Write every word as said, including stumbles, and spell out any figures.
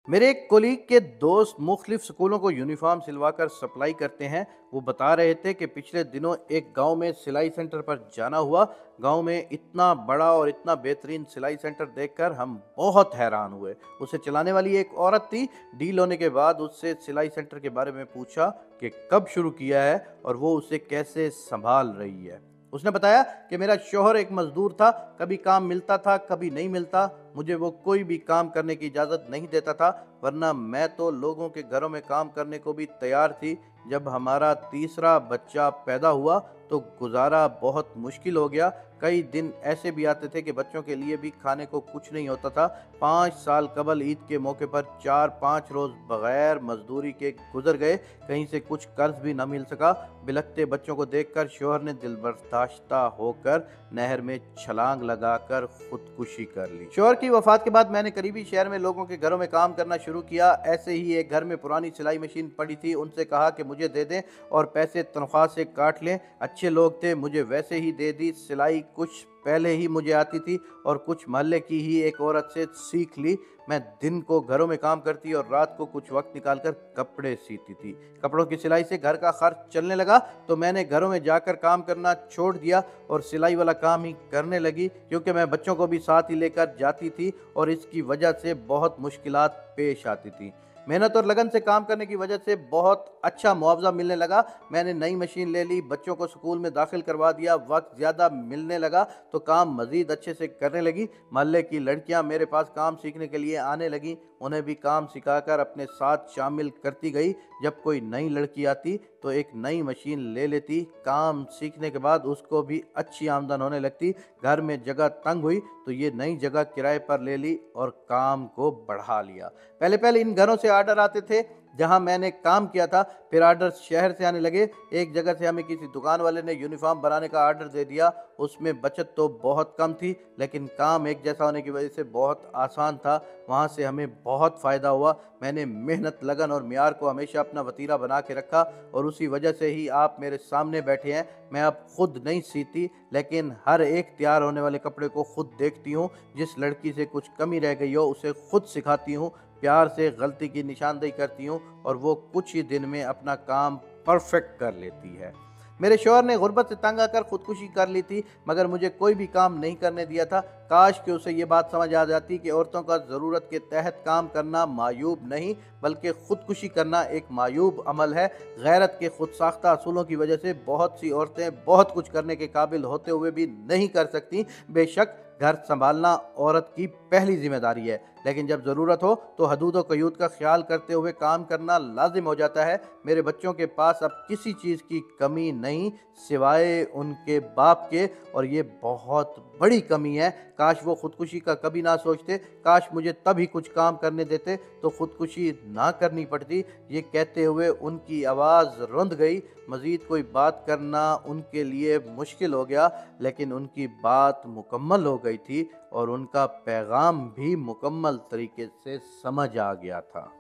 میرے ایک کولیگ کے دوست مختلف سکولوں کو یونیفارم سلوا کر سپلائی کرتے ہیں۔ وہ بتا رہے تھے کہ پچھلے دنوں ایک گاؤں میں سلائی سینٹر پر جانا ہوا۔ گاؤں میں اتنا بڑا اور اتنا بہترین سلائی سینٹر دیکھ کر ہم بہت حیران ہوئے۔ اسے چلانے والی ایک عورت تھی۔ ڈیل ہونے کے بعد اس سے سلائی سینٹر کے بارے میں پوچھا کہ کب شروع کیا ہے اور وہ اسے کیسے سنبھال رہی ہے۔ اس نے بتایا کہ میرا شوہر ایک مزدور تھا، کبھی کام ملتا تھا کبھی نہیں ملتا، مجھے وہ کوئی بھی کام کرنے کی اجازت نہیں دیتا تھا، ورنہ میں تو لوگوں کے گھروں میں کام کرنے کو بھی تیار تھی۔ جب ہمارا تیسرا بچہ پیدا ہوا تو گزارا بہت مشکل ہو گیا۔ کئی دن ایسے بھی آتے تھے کہ بچوں کے لیے بھی کھانے کو کچھ نہیں ہوتا تھا۔ پانچ سال قبل عید کے موقع پر چار پانچ روز بغیر مزدوری کے گزر گئے، کہیں سے کچھ قرض بھی نہ مل سکا۔ بلکتے بچوں کو دیکھ کر شوہر نے دل برداشتہ ہو کر نہر میں چھلانگ لگا کر خودکشی کر لی۔ شوہر کی وفات کے بعد میں نے قریبی شہر میں لوگوں کے گھروں میں کام کرنا شروع کیا۔ ایسے ہی ایک گھر میں پرانی سلائی مشین پڑی تھی، ان سے کہا کہ مجھے دے دیں اور پیسے تنخواہ سے کاٹ لیں۔ اچھے لوگ تھے، مجھے ویسے ہی دے دی۔ سلائی کچھ پہلے ہی مجھے آتی تھی اور کچھ محلے کی ہی ایک عورت سے سیکھ لی۔ میں دن کو گھروں میں کام کرتی اور رات کو کچھ وقت نکال کر کپڑے سیتی تھی۔ کپڑوں کی سلائی سے گھر کا خرچ چلنے لگا تو میں نے گھروں میں جا کر کام کرنا چھوڑ دیا اور سلائی والا کام ہی کرنے لگی، کیونکہ میں بچوں کو بھی ساتھ ہی لے کر جاتی تھی اور اس کی وجہ سے بہت مشکلات پیش آتی تھی۔ محنت اور لگن سے کام کرنے کی وجہ سے بہت اچھا معاوضہ ملنے لگا۔ میں نے نئی مشین لے لی، بچوں کو سکول میں داخل کروا دیا، وقت زیادہ ملنے لگا تو کام مزید اچھے سے کرنے لگی۔ محلے کی لڑکیاں میرے پاس کام سیکھنے کے لیے آنے لگیں، انہیں بھی کام سکھا کر اپنے ساتھ شامل کرتی گئی۔ جب کوئی نئی لڑکی آتی تو ایک نئی مشین لے لیتی۔ کام سیکھنے کے بعد اس کو بھی اچھی آمدن ہونے لگتی۔ گھر میں جگہ تنگ ہوئی تو یہ نئی جگہ کرائے پر لے لی اور کام کو بڑھا لیا۔ پہلے پہلے ان گھروں سے آرڈر آتے تھے جہاں میں نے کام کیا تھا، پھر آرڈر شہر سے آنے لگے۔ ایک جگہ سے ہمیں کسی دکان والے نے یونیفارم بنانے کا آرڈر دے دیا۔ اس میں بچت تو بہت کم تھی لیکن کام ایک جیسا ہونے کی وجہ سے بہت آسان تھا۔ وہاں سے ہمیں بہت فائدہ ہوا۔ میں نے محنت، لگن اور معیار کو ہمیشہ اپنا وتیرہ بنا کے رکھا اور اسی وجہ سے ہی آپ میرے سامنے بیٹھے ہیں۔ میں اب خود نہیں سیتی لیکن ہر ایک تیار ہونے والے کپڑے کو خود دیکھتی ہوں۔ جس لڑکی سے کچھ کمی رہ گئی ہو اسے خود سکھاتی ہوں، پیار سے غلطی کی نشاندہی کرتی ہوں اور وہ کچھ ہی دن میں اپنا کام پرفیکٹ کر لیتی ہے۔ میرے شوہر نے غربت سے تنگ آ کر خودکشی کر لی تھی مگر مجھے کوئی بھی کام نہیں کرنے دیا تھا۔ کاش کہ اسے یہ بات سمجھ آ جاتی کہ عورتوں کا ضرورت کے تحت کام کرنا معیوب نہیں بلکہ خودکشی کرنا ایک معیوب عمل ہے۔ غیرت کے خود ساختہ اصولوں کی وجہ سے بہت سی عورتیں بہت کچھ کرنے کے قابل ہوتے ہوئے بھی نہیں کر سکتی۔ بے شک گھر سنبھالنا عورت کی پہلی ذمہ داری ہے لیکن جب ضرورت ہو تو حدود و قیود کا خیال کرتے ہوئے کام کرنا لازم ہو جاتا ہے۔ میرے بچوں کے پاس اب کسی چیز کی کمی نہیں سوائے ان کے باپ کے اور یہ بہت بڑی کمی ہے۔ کاش وہ خودکشی کا کبھی نہ سوچتے، کاش مجھے تب ہی کچھ کام کرنے دیتے تو خودکشی نہ کرنی پڑتی۔ یہ کہتے ہوئے ان کی آواز رند گئی۔ مزید کوئی بات کرنا ان کے لیے مشکل ہو گیا لیکن ان کی بات مکمل ہو گئی تھی اور ان کا پیغام بھی مکمل طریقے سے سمجھ آ گیا تھا۔